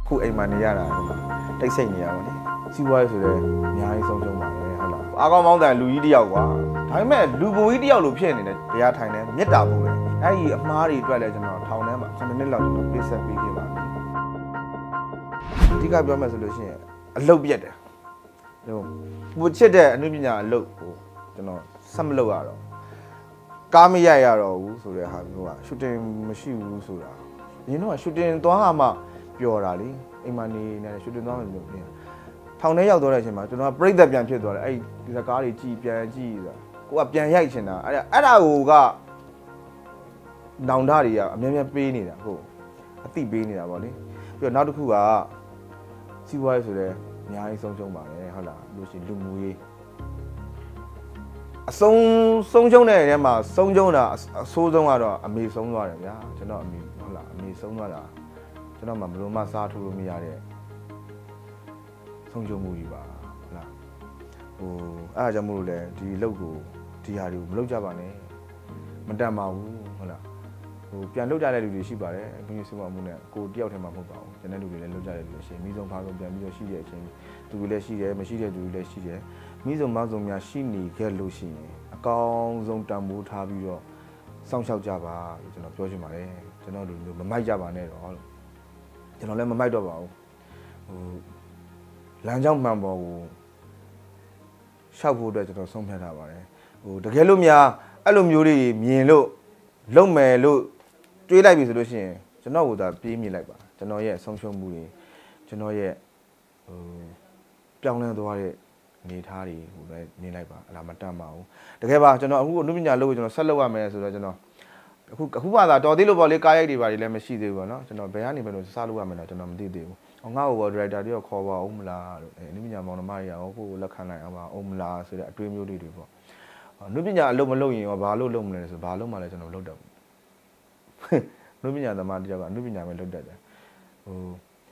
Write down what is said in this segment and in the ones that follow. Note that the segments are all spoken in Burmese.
ခုအိမ်မှာနေရတာတိတ်ဆိတ်နေရပါလေစီးပွားရေးဆိုလည်းအများကြီးဆုံးရှုံးပါတယ်ဟုတ်လားအားကောင်းမောင်းတန်လူကြီးတယောက်ကွာဒါပေမဲ့လူပုံကြီးတယောက်လိုဖြစ်နေတယ်တရားထိုင်တယ်မြတ်တာပုံပဲအဲ့ဒီအမားတွေအတွက်လည်းကျွန်တော်ထောင်ထဲမှာ9နှစ်လောက်ကျွန်တော်ပေးဆက်ပေးခဲ့ပါပြီအဓိကပြောမယ်ဆိုလို့ရှိရင်အလုတ်ပြက်တယ်ဟိုချစ်တဲ့အနုပညာအလုတ်ကိုကျွန်တော်ဆက်မလုပ်ရတော့ကားမရိုက်ရတော့ဘူးဆိုတဲ့ဟာမျိုးကရှူတင်မရှိဘူးဆိုတာရင်းတော့ရှူတင်သွားမှပျော်တာလေအိမ်မနေနေရှူတင်သွားမှပျော်တယ်ထောင်ထဲရောက်သွားတဲ့အချိန်မှာကျွန်တော်ပြိသက်ပြန်ဖြစ်သွားတယ်အဲ့ဒီဇကားတွေကြည်ပြန်ကြည့်ဆိုတာကိုကပြန်ရိုက်ချင်တာအဲ့ဒါကိုကနောင်တတွေကအများများပေးနေတာဟုတ်အတိပေးနေတာပေါ့လေပြီးတော့နောက်တစ်ခုကစီးပွားရေးဆိုလည်းအများကြီးဆုံးရှုံးပါတယ်ဟုတ်လားလို့ရှိရင်လူမှုရေးအဆုံးရှုံးတဲ့နေရာမှာဆုံးရှုံးတာအဆိုးဆုံးကတော့အမေဆုံးသွားတယ်ဗျာကျွန်တော်အမေဟုတ်လားအမေဆုံးသွားတာကျွန်တော်မှဘယ်လိုမှစားထိုးလို့မရတဲ့ဆုံးရှုံးမှုကြီးပါဟုတ်လားဟိုအဲ့ဒါကြောင့်မို့လို့လေဒီအလုပ်ကိုဒီဟာတွေကိုမလုပ်ကြပါနဲ့မတန်ပါဘူးဟုတ်လားဟိုပြန်လုပ်ကြတဲ့လူတွေရှိပါတယ်ဘင်းစီမမှုနဲ့ကိုတယောက်ထဲမှာမဟုတ်ပါဘူးကျန်တဲ့လူတွေလည်းလုပ်ကြတဲ့လူတွေရှိမိဆုံးဖားဆုံးပြန်ပြီးတော့ရှိတဲ့အချိန်သူတွေလည်းရှိတယ်မရှိတဲ့လူတွေလည်းရှိတယ်မိဆုံးမဆုံးများရှိနေခဲ့လို့ရှိရင်အကောင်းဆုံးတန်ဖိုးထားပြီးတော့စောင့်ရှောက်ကြပါလို့ကျွန်တော်ပြောချင်ပါတယ်ကျွန်တော်တို့မမိုက်ကြပါနဲ့တော့ကျွန်တော်လည်းမမိုက်တော့ပါဘူးဟိုလမ်းကြောင်းမှန်ပေါ်ကိုရှောက်ဖို့အတွက်ကျွန်တော်ဆုံးဖြတ်ထားပါတယ်ဟိုတကယ်လို့များအဲ့လိုမျိုးတွေမြင်လို့လုံမယ်လို့တွေးလိုက်ပြီဆိုလို့ရှိရင်ကျွန်တော်ကသာပြေးမြင်လိုက်ပါကျွန်တော်ရဲ့ဆုံးရှုံးမှုတွေကျွန်တော်ရဲ့ဟိုပြောင်းလဲသွားတဲ့အနေထားတွေဟိုပဲနေလိုက်ပါအလားမတတ်ပါဘူးတကယ်ပါကျွန်တော်အခုအနုပညာလုပ်ကိုကျွန်တော်ဆက်လုပ်ရမယ်ဆိုတော့ကျွန်တော်အခုမှသာတော်သေးလို့ပေါ့လေကားရိုက်တွေပါလည်းမရှိသေးဘူးပေါ့နော်ကျွန်တော်ဘယ်ကနေပဲလို့စလုပ်ရမယ်တော့ကျွန်တော်မသိသေးဘူးငါ့ကိုဒရိုက်တာတယောက်ခေါ်ပါဦးမလားလို့အနုပညာမောင်နှမတွေရောကိုလက်ခံနိုင်အောင်ပါအောင်မလားဆိုတဲ့အတွေးမျိုးတွေပေါ့အနုပညာအလုပ်မလုပ်ရင်ရောဘာလို့လုပ်မလဲဆိုဘာလို့မှလည်းကျွန်တော်လုပ်တတ်ဘူးအနုပညာသမားတယောက်ကအနုပညာပဲလုပ်တတ်တယ်ဟို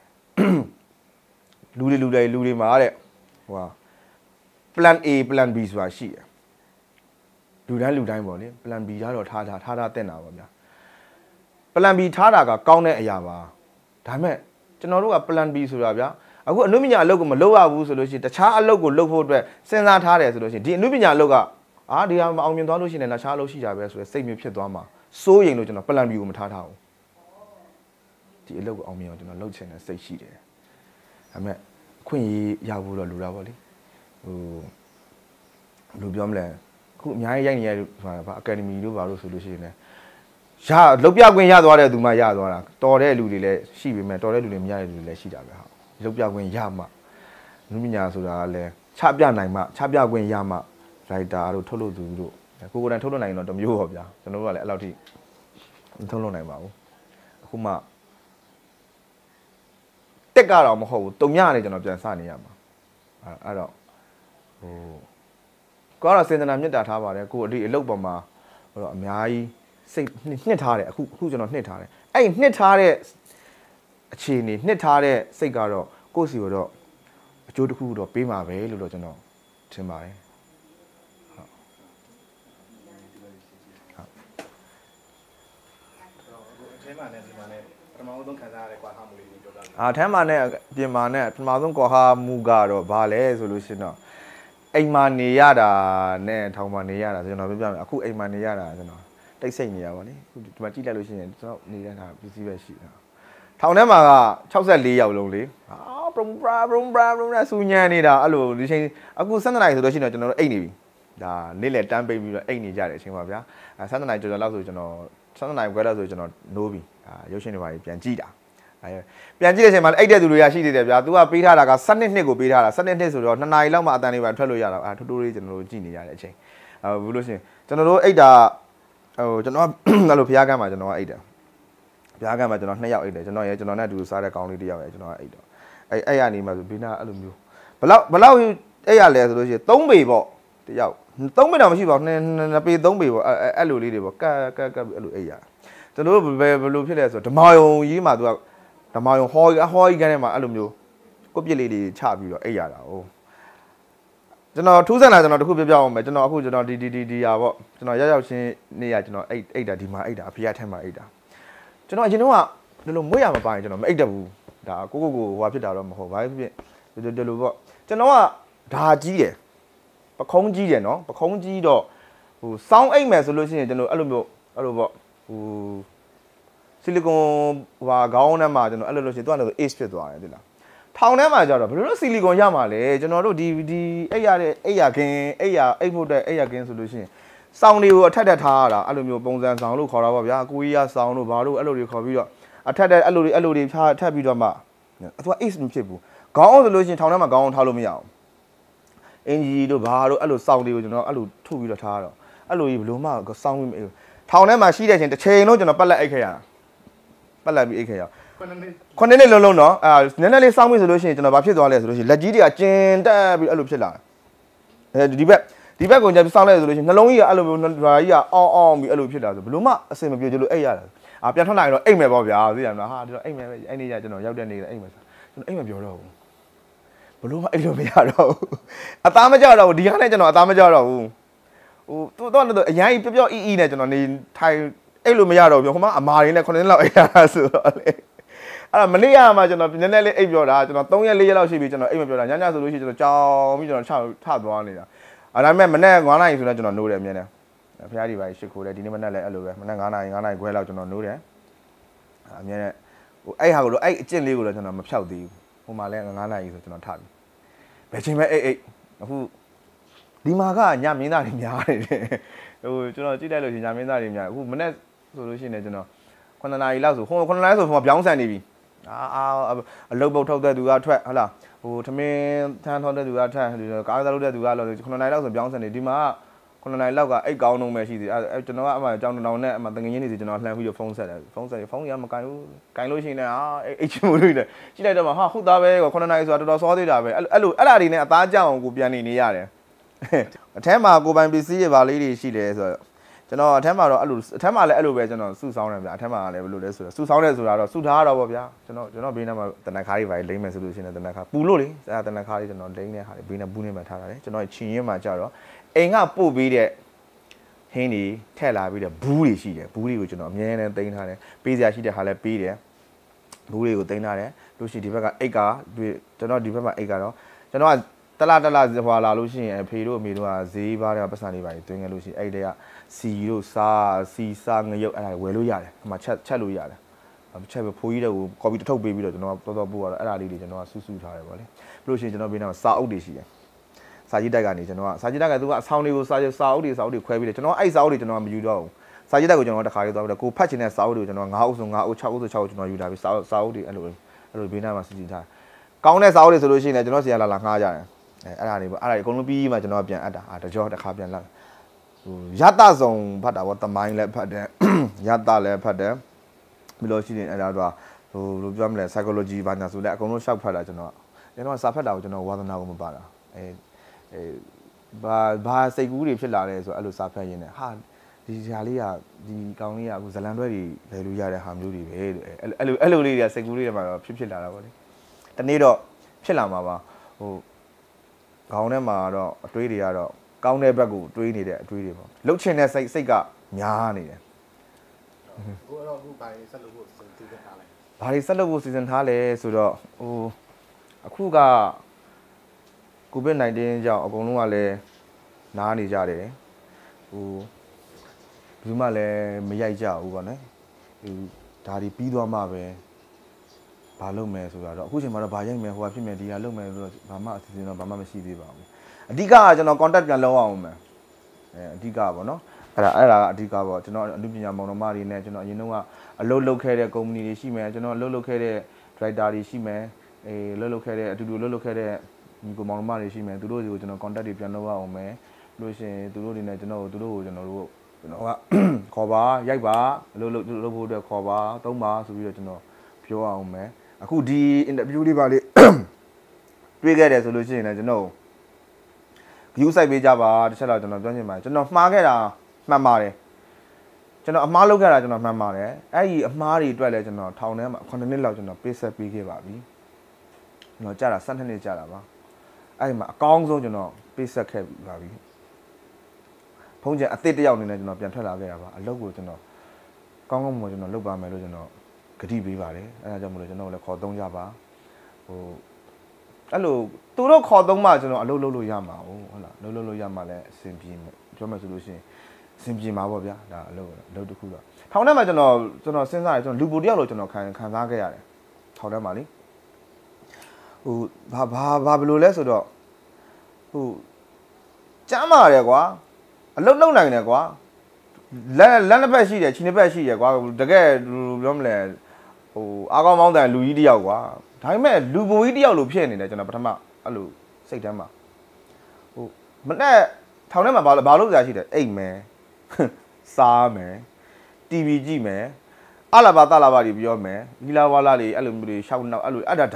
လူတွေမှာတဲ့ဟိုဟာ plan A plan B ဆိုတာရှိတယ်လူတိုင်းပေါ့လေ plan B ကတော့ထားတက်တာပေါ့ဗျာ plan B ထားတာကကောင်းတဲ့အရာပါဒါပေမဲ့ကျွန်တော်တို့က plan B ဆိုတာဗျာအခုအနုပညာအလုပ်ကိုမလုပ်ရဘူးဆိုလို့ရှိရင်တခြားအလုပ်ကိုလုပ်ဖို့အတွက်စဉ်းစားထားတယ်ဆိုလို့ရှိရင်ဒီအနုပညာအလုပ်ကဒီဟာမအောင်မြင်သွားလို့ရှိရင်လည်းတခြားအလုပ်ရှိကြပဲဆိုတဲ့စိတ်မျိုးဖြစ်သွားမှာစိုးရင်လို့ကျွန်တော် plan B ကိုမထားဘူးဒီအလုပ်ကိုအောင်မြင်အောင်ကျွန်တော်လုပ်ချင်တဲ့စိတ်ရှိတယ်ဒါပေမဲ့အခွင့်အရေးရဖို့တော့လိုတာပေါ့လေဟိုဘယ်လိုပြောမလဲအခုအများကြီးရိုက်နေရဆိုတာဗာအကယ်ဒမီတို့ဘာလို့ဆိုလို့ရှိရင်လည်းလုပ်ပြခွင့်ရသွားတဲ့သူမှရသွားတာတော်တဲ့လူတွေလည်းရှိပေမဲ့တော်တဲ့လူတွေမရတဲ့လူတွေလည်းရှိတာပဲဟာလုပ်ပြခွင့်ရမှနုပညာဆိုတာကလည်းချပြနိုင်မှချပြခွင့်ရမှရိုက်တာတို့ထုတ်လို့သူတို့ကိုယ်တိုင်ထုတ်လို့နိုင်တော့တမျိုးပေါ့ဗျာကျွန်တော်တို့ကလည်းအဲ့လောက်ထိမထုတ်လို့နိုင်ပါဘူးအခုမှတက်ကတော့မဟုတ်ဘူးတုံညနေကျွန်တော်ပြန်စနေရမှာအဲ့တော့ဟိုကိုကတော့စေတနာမြတ်တာထားပါတယ်ကိုအလုပ်ပေါ်မှာဟိုတော့အများကြီးစိတ်နှစ်ထားတယ်အခုကျွန်တော်နှစ်ထားတယ်အဲ့နှစ်ထားတဲ့အခြေအနေနှစ်ထားတဲ့စိတ်ကတော့ကိုယ့်စီတော့အကျိုးတစ်ခုတော့ပေးမှာပဲလို့တော့ကျွန်တော်ထင်ပါတယ်ထဲမှာနဲ့ဒီမှာနဲ့ပထမဆုံးခံစားရတဲ့ကွာဟာမှုလေးကိုပြောပြပါထဲမှာနဲ့ပြင်မာနဲ့ပထမဆုံးကွာဟာမှုကတော့ဘာလဲဆိုလို့ရှိရင်တော့အိမ်မှာနေရတာနဲ့ထောင်မှာနေရတာကျွန်တော်ပြောပြမယ်အခုအိမ်မှာနေရတာကျွန်တော်တိတ်ဆိတ်နေရပါလေအခုဒီမှာကြည့်လိုက်လို့ရှိရင်ကျွန်တော်နေတဲ့ဟာပစ္စည်းပဲရှိတာထောင်ထဲမှာက64ယောက်လုံးလေဘရုံဘရာစူညံနေတာအဲ့လိုဒီချိန်အခု7နာရီဆိုတော့ရှိတော့ကျွန်တော်တို့အိတ်နေပြီဒါနေ့လယ်တန်းပိတ်ပြီးတော့အိတ်နေကြတဲ့အချိန်ပါဗျာ7နာရီကျော်လောက်ဆိုကျွန်တော်7နာရီခွဲလောက်ဆိုကျွန်တော်နိုးပြီရုပ်ရှင်တွေပါပြန်ကြည့်တာပြန်ကြည့်တဲ့အချိန်မှာအိတ်တဲ့သူတွေကရှိသေးတယ်ဗျာ तू ကပေးထားတာက7နှစ်ကိုပေးထားတာ7နှစ်ဆိုတော့2နာရီလောက်မှအတန်လေးပါထွက်လို့ရတာထိုးထိုးလေးကျွန်တော်တို့ကြည့်နေရတဲ့အချိန်ဘူးလို့ရှိရင်ကျွန်တော်တို့အိတ်တာဟိုကျွန်တော်အဲ့လိုဖျားကမ်းမှာကျွန်တော်ကအိတ်တယ်ဖျားကမ်းမှာကျွန်တော်2ယောက်အိတ်တယ်ကျွန်တော်နဲ့အတူစားတဲ့ကောင်လေးတစ်ယောက်ရယ်ကျွန်တော်ကအိတ်တော့အဲ့ရနေမှာဆိုဘေးနာအဲ့လိုမျိုးဘလောက်အဲ့ရလဲဆိုလို့ရှိရင်3ပေပေါ့တစ်ယောက်3ပေတော့မရှိပါဘူး2ပေ3ပေပေါ့အဲ့လိုလေးတွေပေါ့ကတ်အဲ့လိုအိတ်ရကျွန်တော်တို့ဘယ်လိုဖြစ်လဲဆိုတော့ဓမာယုံကြီးမှာ तू ကဓမာယုံဟောကြီးကန်းထဲမှာအဲ့လိုမျိုးကိုပြစ်လေးတွေချပြီးတော့အိတ်ရတာဟုတ်ကျွန်တော်ထူးဆန်းတာကျွန်တော်တခုပြောပြအောင်မယ်ကျွန်တော်အခုကျွန်တော်ဒီဟာပေါ့ကျွန်တော်ရောက်ချင်းနေရကျွန်တော်အိတ်တာဒီမှာအိတ်တာအဖေကထဲမှာအိတ်တာကျွန်တော်အရင်တော့ဒီလိုမွေးရမပါရင်ကျွန်တော်မအိတ်တတ်ဘူးဒါကိုဟိုဖြစ်တာတော့မဟုတ်ဘာဖြစ်ဒီလိုပေါ့ကျွန်တော်ကဒါကြီးတယ်ပခုံးကြီးတယ်နော်ပခုံးကြီးတော့ဟိုစောင်းအိတ်မယ်ဆိုလို့ရှိရင်ကျွန်တော်အဲ့လိုပေါ့ဟိုဆီလီကွန်ဟာခေါင်းထဲမှာကျွန်တော်အဲ့လိုလို့ရှိရင်သူကလည်း ace ဖြစ်သွားတယ်သိလားထောင်ထဲမှာကျတော့ဘယ်လိုလို့ဆီလီကွန်ရမှာလဲကျွန်တော်တို့ဒီအိတ်ရတဲ့အိတ်ရခင်းအိတ်ဖို့တဲ့အိတ်ရခင်းဆိုလို့ရှိရင်စောင်းတွေကိုအထက်တက်ထားရတာအဲ့လိုမျိုးပုံစံဆောင်လို့ခေါ်တာပေါ့ဗျာကိုကြီးရဆောင်လို့ဘာလို့အဲ့လိုတွေခေါ်ပြီးတော့အထက်တက်အဲ့လိုတွေဖြားထပ်ပြီးတော့မှသူက ace မဖြစ်ဘူးခေါင်းအောင်ဆိုလို့ရှိရင်ထောင်ထဲမှာခေါင်းအောင်ထားလို့မရအောင်အင်ဂျီတို့ဘာတို့အဲ့လိုစောင်းတွေကိုကျွန်တော်အဲ့လိုထုတ်ပြီးတော့ထားတော့အဲ့လိုကြီးဘယ်လိုမှစောင်းပြီးထောင်ထဲမှာရှိတဲ့ချင်းတစ်ချိန်လုံးကျွန်တော်ပတ်လက်အိတ်ခဲ့ရပတ်လက်ပြီးအိတ်ခဲ့ရခုနှစ်နှစ်လုံးလုံးနော်နည်းနည်းလေးစောင်းပြီဆိုလို့ရှိရင်ကျွန်တော်ဘာဖြစ်သွားလဲဆိုလို့ရှိရင်လက်ကြီးတွေကကျင်တက်ပြီးအဲ့လိုဖြစ်လာတယ်ဒီဘက်ကိုညစောင်းလိုက်ဆိုလို့ရှိရင်နှလုံးကြီးကအဲ့လိုမျိုးဓာကြီးကအောင်ပြီးအဲ့လိုဖြစ်လာဆိုဘလို့မှအစင်မပြေကြလို့အိတ်ရတယ်ပြန်ထွက်လာရင်တော့အိတ်မယ်ပေါ့ဗျာသိရမလားဟာဒီတော့အိတ်မယ်ပဲအဲ့နေ့ကျကျွန်တော်ရောက်တဲ့နေ့အိတ်မယ်ဆိုကျွန်တော်အိတ်မပြောတော့ဘူးဘလို့မှအိတ်လို့မရတော့ဘူးအသားမကြတော့ဘူးဒီဟာနဲ့ကျွန်တော်အသားမကြတော့ဘူးဟိုသူတော့အရင်ပျော့အီနဲ့ကျွန်တော်နေထိုင်အိတ်လို့မရတော့ဘူးဟိုမှာအမာရင်းနဲ့9နှစ်လောက်အိတ်ရတာဆိုတော့လေအဲ့ဒါမနေ့ကမှကျွန်တော်နည်းနည်းလေးအိတ်ပြောတာကျွန်တော်3ရက်4ရက်လောက်ရှိပြီကျွန်တော်အိတ်မပြောတာညဆိုလို့ရှိရင်ကျွန်တော်ကြောင်ပြီးကျွန်တော်ထသွားနေတာဒါပေမဲ့မနေ့9နာရီဆိုတော့ကျွန်တော်နိုးတယ်အမြင်နဲ့ဖះဒီပါရှစ်ခိုးတယ်ဒီနေ့မနေ့လည်းအဲ့လိုပဲမနေ့9နာရီခွဲလောက်ကျွန်တော်နိုးတယ်အမြင်နဲ့ဟိုအဲ့ဟာကိုတော့အဲ့အကျင့်လေးကိုတော့ကျွန်တော်မဖြောက်သေးဘူးဟိုမှာလည်း9နာရီဆိုကျွန်တော်ထပြီဘယ်ချိန်ပဲအိတ်အခုဒီမှာကညမင်းသားတွေများနေတယ်ဟိုကျွန်တော်ကြည့်လိုက်လို့ရှိရင်ညမင်းသားတွေများအခုမနေ့ဆိုလို့ရှိရင်ကျွန်တော်9နာရီလောက်ဆို9နာရီဆိုဟိုပြောင်းဆန်နေပြီအလုတ်ပုတ်ထုတ်တဲ့သူကထွက်ဟုတ်လားဟိုထမင်းထမ်းထောတဲ့သူကထမ်းကားစားလုပ်တဲ့သူကလို့9နာရီလောက်ဆိုပြောင်းဆန်နေဒီမှာ9နာရီလောက်ကအိတ်ကောင်းလုံးပဲရှိသေးအဲကျွန်တော်ကအမှအကြောင်းတောင်နဲ့အမှတငငင်းနေစီကျွန်တော်လှမ်းပြီးတော့ဖုန်းဆက်တယ်ဖုန်းရမကင်ဘူးကင်လို့ရှိရင်အိတ်ချင်မှုလို့ကြည့်လိုက်တော့မှဟာဟုတ်သားပဲ9နာရီဆိုတာတော်တော်စောသေးတာပဲအဲ့ဒါတွေနဲ့အသားကြောင်ကိုပြန်နေရတယ်အထက်မှာကိုပိုင်ပစ္စည်းတွေပါလေးတွေရှိတယ်ဆိုတော့ကျွန်တော်အထက်မှာတော့အဲ့လိုအထက်မှာလည်းအဲ့လိုပဲကျွန်တော်စုဆောင်းတယ်ဗျာအထက်မှာလည်းဘယ်လိုလဲဆိုတော့စုဆောင်းတယ်ဆိုတာတော့စုထားရတော့ပေါ့ဗျာကျွန်တော်ဘေးနားမှာတနက်ခါးတွေပါလိမ့်မယ်ဆိုလို့ရှိရင်တနက်ခါးပူလို့လေအဲတနက်ခါးတွေကျွန်တော်လိမ့်တဲ့ဟာတွေဘေးနားဘူးနေမှာထားတာလေကျွန်တော်ချင်ရင်းမှာကြတော့အိမ်ကပို့ပြီးတဲ့ဟင်းတွေထက်လာပြီးတဲ့ဘူးတွေရှိတယ်ဘူးတွေကိုကျွန်တော်အမြဲတမ်းတင်ထားတယ်ပေးစရာရှိတဲ့ဟာလည်းပေးတယ်ဘူးတွေကိုတင်ထားတယ်လို့ရှိရင်ဒီဘက်ကအိတ်ကကျွန်တော်ဒီဘက်မှာအိတ်ကတော့ကျွန်တော်ကတလားဟွာလာလို့ရှိရင်အဖေတို့အမေတို့ကဈေးဘားတဲ့ပတ်စံလေးပါတွင်းခဲ့လို့ရှိရင်အဲ့တွေကစီတို့စားငရုတ်အဲ့ဒါဝယ်လို့ရတယ်အမှချက်လို့ရတယ်ချက်ပဲဖိုးကြီးတဲ့ကိုကော်ပီတစ်ထုပ်ပေးပြီးတော့ကျွန်တော်တော်ပို့ရတော့အဲ့ဒါလေးတွေကျွန်တော်ကစုထားတယ်ဗောလေပြီးလို့ရှိရင်ကျွန်တော်ဘေးနားမှာစာအုပ်တွေရှိတယ်စာကြည့်တိုက်ကနေကျွန်တော်ကစာကြည့်တိုက်ကသူကအဆောင်တွေကိုစာအုပ်တွေခွဲပြီးတယ်ကျွန်တော်အဲ့စာအုပ်တွေကျွန်တော်မယူတော့ဘူးစာကြည့်တိုက်ကိုကျွန်တော်တခါလေးသွားပြီးတော့ကိုဖတ်ချင်တဲ့စာအုပ်တွေကိုကျွန်တော်9အုပ်ဆို9အုပ်6အုပ်ဆို6အုပ်ကျွန်တော်ယူလာပြီးစာအုပ်တွေအဲ့လိုဘေးနားမှာစီထားကောင်းတဲ့စာအုပ်တွေဆိုလို့ရှိရင်လည်းကျွန်တော်စီရလာငှားကြတယ်အဲ့ဒါတွေပေါ့အဲ့ဒါတွေအကုန်လုံးပြီးမှကျွန်တော်ပြန်အပ်တာတကြောတစ်ခါပြန်လာဟိုရတဆောင်ဖတ်တာပေါ့တမိုင်းလည်းဖတ်တယ်ရတလည်းဖတ်တယ်ပြီးလို့ရှိရင်အဲ့ဒါတော့ဟိုလိုပြောမလဲ psychology ဘာညာဆိုလည်းအကုန်လုံးရှောက်ဖတ်တာကျွန်တော်စာဖတ်တာကိုကျွန်တော်ဝါသနာကိုမပါတာဘာစိတ်ကူးတွေဖြစ်လာလဲဆိုအဲ့လိုစာဖတ်ရင်းနဲ့ဟာဒီຢာလေးကဒီကောင်လေးကအခုဇလန်တွဲတွေလဲလို့ရတဲ့ဟာမျိုးတွေပဲအဲ့လိုလေးတွေကစိတ်ကူးလေးတွေမှာတော့ဖြစ်လာတာပေါ့လေတနေ့တော့ဖြစ်လာမှာပါဟိုခေါင်းထဲမှာတော့အတွေးတွေကတော့ကောင်းတဲ့ဘက်ကိုတွေးနေတဲ့အတွေးတွေပေါ့လှုပ်ချင်တဲ့စိတ်ကများနေတယ်ကိုတော့အခုဘာတွေဆက်လုပ်ဖို့စီစဉ်ထားလဲဘာတွေဆက်လုပ်ဖို့စီစဉ်ထားလဲဆိုတော့ဟိုအခုကကိုဗစ် -19 ကြောင့်အကုန်လုံးကလည်းနားနေကြတယ်ဟိုဘယ်သူမှလည်းမရိုက်ကြဘူးပေါ့နော်ဟိုဒါတွေပြီးသွားမှပဲဘာလုပ်မယ်ဆိုတာတော့အခုချိန်မှာတော့ဘာရိုက်မယ်ဟိုဟာဖြစ်မယ်ဒီဟာလုပ်မယ်ဆိုတော့ဘာမှအစီအစဉ်တော့ဘာမှမရှိသေးပါဘူးအဓိကကကျွန်တော် contact ပြန်လုပ်အောင်မယ်အဓိကပေါ့နော်အဲ့ဒါကအဓိကပေါ့ကျွန်တော်အမှုပညာမောင်နှမတွေနဲ့ကျွန်တော်အရင်တုန်းကအလုပ်လုပ်ခဲ့တဲ့ company တွေရှိမယ်ကျွန်တော်အလုပ်လုပ်ခဲ့တဲ့ director တွေရှိမယ်လုပ်ခဲ့တဲ့အတူတူလုပ်ခဲ့တဲ့ညီကိုမောင်နှမတွေရှိမယ်သူတို့တွေကိုကျွန်တော် contact တွေပြန်လုပ်အောင်မယ်လို့ရှိရင်သူတို့တွေနဲ့ကျွန်တော်ကခေါ်ပါရိုက်ပါလုပ်ဖို့အတွက်ခေါ်ပါသုံးပါဆိုပြီးတော့ကျွန်တော်ပြောအောင်မယ်အခုဒီ interview လေးပါလေးတွေ့ခဲ့တယ်ဆိုလို့ရှိရင်လည်းကျွန်တော် view site ပေးကြပါတစ်ချက်တော့ကျွန်တော်ပြောချင်ပါတယ်ကျွန်တော်မှားခဲ့တာမှန်ပါတယ်ကျွန်တော်အမှားလုပ်ခဲ့တာကျွန်တော်မှန်ပါတယ်အဲ့ဒီအမှားတွေအတွက်လည်းကျွန်တော်ထောင်ထဲမှာ9နှစ်လောက်ကျွန်တော်ပေးဆက်ပေးခဲ့ပါပြီကျွန်တော်ကြာတာ12နှစ်ကြာတာပါအဲ့ဒီမှာအကောင်းဆုံးကျွန်တော်ပေးဆက်ခဲ့ပါပြီဖုန်းကျန်အသစ်တယောက်အနေနဲ့ကျွန်တော်ပြန်ထွက်လာခဲ့တာပါအလုပ်ကိုကျွန်တော်ကောင်းကောင်းမွန်ကျွန်တော်လုပ်ပါမယ်လို့ကျွန်တော်ဂတိပေးပါတယ်အဲ့ဒါကြောင့်မလို့ကျွန်တော်လည်းခေါ်သုံးကြပါဟိုအဲ့လိုသူတို့ခေါ်သုံးမှကျွန်တော်အလုပ်လုပ်လို့ရမှာဟုတ်လားလုပ်လို့ရမှာလည်းအဆင်ပြေမယ်ပြောမှဆိုလို့ရှိရင်အဆင်ပြေမှာပေါ့ဗျာဒါအလုပ်တစ်ခုတော့ထောင်ထဲမှာကျွန်တော်စဉ်းစားတယ်ကျွန်တော်လူပိုတယောက်လို့ကျွန်တော်ခံစားခဲ့ရတယ်ထောင်ထဲမှာလေဟိုဘာဘယ်လိုလဲဆိုတော့ဟိုကျမ်းမာတယ်ကွာအလုပ်လုပ်နိုင်တယ်ကွာလက်နှစ်ဖက်ရှိတယ်ခြေနှစ်ဖက်ရှိတယ်ကွာတကယ်ပြောမလဲဟိုအားကောင်းမောင်းတဲ့လူကြီးတယောက်ကွာဒါပေမဲ့လူပုံကြီးတယောက်လို့ဖြစ်နေတယ်ကျွန်တော်ပထမအဲ့လိုစိတ်ထဲမှာဟိုမနဲ့ထောင်ထဲမှာဘာလို့ကြာရှိတယ်အိတ်မယ်စားမယ် TV ကြည့်မယ်အလာဘာတလာဘာတွေပြောမယ်လီလာဝါလာတွေအဲ့လိုမျိုးတွေရှောက်နောက်အဲ့လိုအဲ့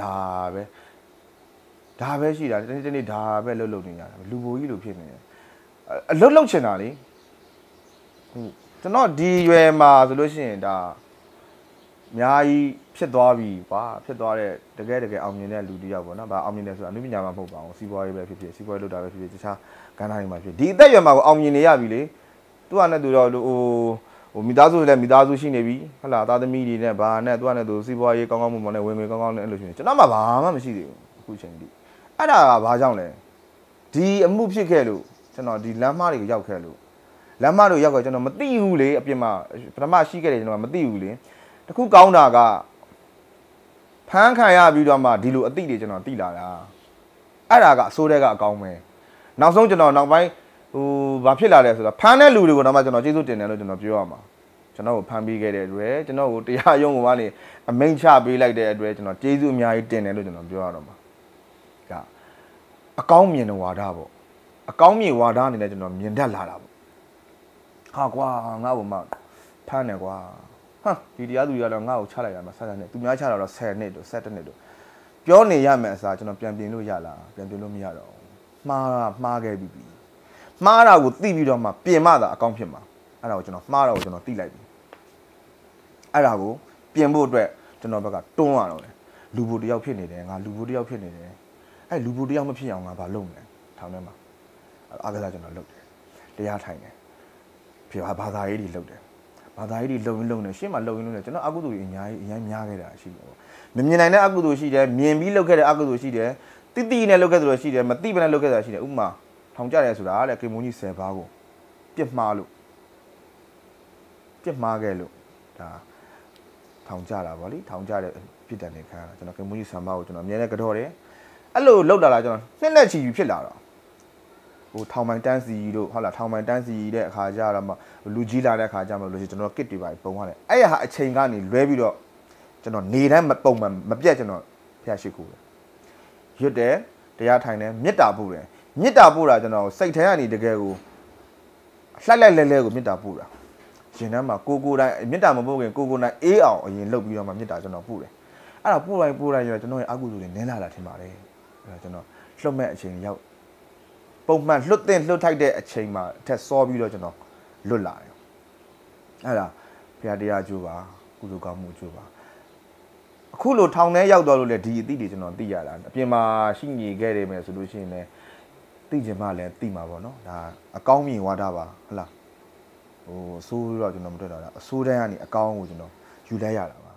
ဒါပဲရှိတာတနေ့ဒါပဲလှုပ်နေရတာလူပုံကြီးလို့ဖြစ်နေတယ်အလှုပ်ချင်တာလေကျွန်တော်ဒီရွယ်မှာဆိုလို့ရှိရင်ဒါအများကြီးဖြစ်သွားပြီကွာဖြစ်သွားတဲ့တကယ်အောင်မြင်တဲ့လူတယောက်ပေါ့နော်။ဘာအောင်မြင်တယ်ဆိုတာအနုပညာမှာမဟုတ်ပါဘူး။စီးပွားရေးပဲဖြစ်ဖြစ်စီးပွားရေးလုပ်တာပဲဖြစ်ဖြစ်တခြားကဏ္ဍတွေမှာဖြစ်ဒီအသက်အရွယ်မှာကိုအောင်မြင်နေရပြီလေ။သူကနဲ့သူတော့ဟိုမိသားစုလည်းမိသားစုရှိနေပြီ။ဟုတ်လားသားသမီးတွေနဲ့ဘာနဲ့သူကနဲ့သူစီးပွားရေးကောင်းမှုနဲ့ဝင်ငွေကောင်းနဲ့အဲ့လိုဖြစ်နေကျွန်တော်မှဘာမှမရှိသေးဘူးအခုချိန်ထိ။အဲ့ဒါကဘာကြောင့်လဲ။ဒီအမှုဖြစ်ခဲ့လို့ကျွန်တော်ဒီလမ်းမတွေကိုရောက်ခဲ့လို့လမ်းမတို့ရောက်ခဲ့ကျွန်တော်မသိဘူးလေအပြင်မှာပထမရှိခဲ့တယ်ကျွန်တော်မသိဘူးလေတခုကောင်းတာကဖမ်းခံရပြီးတော့မှဒီလိုအသိတွေကျွန်တော်သိလာတာအဲ့ဒါကအစိုးရကအကောင်းပဲနောက်ဆုံးကျွန်တော်နောက်ပိုင်းဟိုဘာဖြစ်လာလဲဆိုတော့ဖမ်းတဲ့လူတွေကိုတော့မှကျွန်တော်ကျေးဇူးတင်တယ်လို့ကျွန်တော်ပြောရမှာကျွန်တော်ကိုဖမ်းပေးခဲ့တဲ့အတွက်ကျွန်တော်ကိုတရားရုံးကိုကနေအမိန့်ချပေးလိုက်တဲ့အတွက်ကျွန်တော်ကျေးဇူးအများကြီးတင်တယ်လို့ကျွန်တော်ပြောရတော့မှာဒါအကောင်းမြင်တဲ့ဝါဒပေါ့အကောင်းမြင်ဝါဒအနေနဲ့ကျွန်တော်မြင်တတ်လာတာပေါ့ဟာကွာငါ့ဘုံမှာဖမ်းတယ်ကွာဟာဒီတရားသူကြီးကတော့ငါ့ကိုချလိုက်ရမှာဆက်ဆက်နဲ့သူများချတာတော့10နှစ်တို့17နှစ်တို့ပြောနေရမယ်အစားကျွန်တော်ပြန်ပြင်လို့ရလားပြန်ပြင်လို့မရတော့မှားခဲ့ပြီမှားတာကိုသိပြီးတော့မှပြင်မှသာအကောင်းဖြစ်မှာအဲ့ဒါကိုကျွန်တော်မှားတာကိုကျွန်တော်သိလိုက်ပြီအဲ့ဒါကိုပြင်ဖို့အတွက်ကျွန်တော်ဘက်ကတွန်းရတော့တယ်လူဘိုတယောက်ဖြစ်နေတယ်ငါလူဘိုတယောက်ဖြစ်နေတယ်အဲ့လူဘိုတယောက်မဖြစ်အောင်ငါဘာလုပ်မလဲထောင်ထဲမှာအားကစားကျွန်တော်လုပ်တယ်တရားထိုင်တယ်ဖြစ်ဘာသာရေးတွေလုပ်တယ်ဘာသာရေးတွေလုံနေရှင်းမှာလုံနေကျွန်တော်အကုသိုလ်တွေအများများခဲ့တာရှိတယ်ပေါ့မမြင်နိုင်တဲ့အကုသိုလ်ရှိတယ်မြင်ပြီးလုပ်ခဲ့တဲ့အကုသိုလ်ရှိတယ်တိနဲ့လုပ်ခဲ့တယ်ရှိတယ်မတိဘဲနဲ့လုပ်ခဲ့တာရှိတယ်ဥပမာထောင်ကြတယ်ဆိုတာလေကေမုန်ကြီး10ပါးကိုပြစ်မှားခဲ့လို့ဒါထောင်ကြတာဗောလေထောင်ကြတဲ့ပြစ်ဒဏ်တွေခံရတာကျွန်တော်ကေမုန်ကြီး10ပါးကိုကျွန်တော်အမြဲတမ်းကြော်တယ်အဲ့လိုလောက်တာလားကျွန်တော်နှစ်နဲ့ချီဖြစ်လာတော့ဟိုထောင်ပိုင်တန်းစီတို့ဟုတ်လားထောင်ပိုင်တန်းစီတဲ့အခါကျတော့မှလူကြီးလာတဲ့အခါကျမှလို့ကျွန်တော်ကစ်တွေပါပုံရတယ်အဲ့ရဟာအချိန်ကနေလွဲပြီးတော့ကျွန်တော်နေတိုင်းပုံမှန်မပြတ်ကျွန်တော်ဖျက်ရှိခိုးတယ်ရွတ်တယ်တရားထိုင်တယ်မေတ္တာပို့တယ်မေတ္တာပို့တာကျွန်တော်စိတ်ထဲကနေတကယ်ကိုလှိုက်လဲကိုမေတ္တာပို့တာရှင်ထဲမှာကိုတိုင်းမေတ္တာမပို့ခင်ကိုတိုင်းအေးအောင်အရင်လှုပ်ပြီးတော့မှမေတ္တာကျွန်တော်ပို့တယ်အဲ့ဒါပို့တိုင်းရကျွန်တော်ရဲ့အကုသိုလ်တွေနင်းလာတာထင်ပါတယ်အဲ့ဒါကျွန်တော်လှုပ်မဲ့အချိန်ရောက်ပုံမှန်လွတ်ထိုက်တဲ့အချိန်မှာအထက်စောပြီးတော့ကျွန်တော်လွတ်လာတယ်အဲ့ဒါဘုရားတရားကျိုးပါကုသိုလ်ကောင်းမှုကျိုးပါအခုလိုထောင်ထဲရောက်တော့လို့လေဒီအသည့်တွေကျွန်တော်သိရတာအပြင်မှာရှိနေခဲ့တယ်မယ်ဆိုလို့ရှိရင်လည်းသိချင်မှလည်းသိမှာပေါ့နော်ဒါအကောင်းမြင်ဝါဒပါဟုတ်လားဟိုအဆိုးတော့ကျွန်တော်မတွေ့တော့တာအဆိုးတန်းကနေအကောင်းကိုကျွန်တော်ယူလိုက်ရတာပါ